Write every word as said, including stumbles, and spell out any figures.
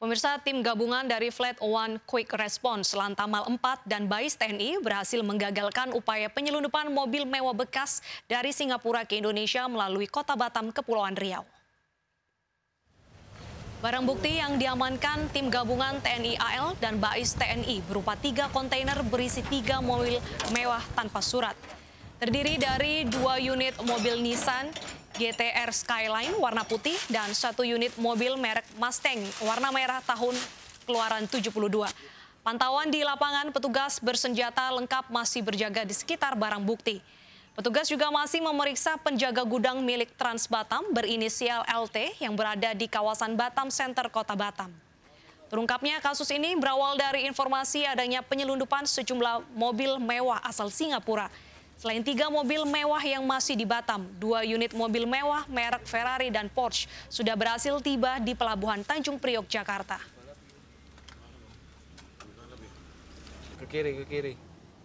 Pemirsa, tim gabungan dari Flat One Quick Response Lantamal empat dan Bais T N I berhasil menggagalkan upaya penyelundupan mobil mewah bekas dari Singapura ke Indonesia melalui Kota Batam, Kepulauan Riau. Barang bukti yang diamankan tim gabungan T N I A L dan Bais T N I berupa tiga kontainer berisi tiga mobil mewah tanpa surat. Terdiri dari dua unit mobil Nissan G T R Skyline warna putih dan satu unit mobil merek Mustang warna merah tahun keluaran tujuh puluh dua. Pantauan di lapangan, petugas bersenjata lengkap masih berjaga di sekitar barang bukti. Petugas juga masih memeriksa penjaga gudang milik Trans Batam berinisial L T yang berada di kawasan Batam Center, Kota Batam. Terungkapnya kasus ini berawal dari informasi adanya penyelundupan sejumlah mobil mewah asal Singapura. Selain tiga mobil mewah yang masih di Batam, dua unit mobil mewah merek Ferrari dan Porsche sudah berhasil tiba di Pelabuhan Tanjung Priok, Jakarta. Ke kiri, ke kiri.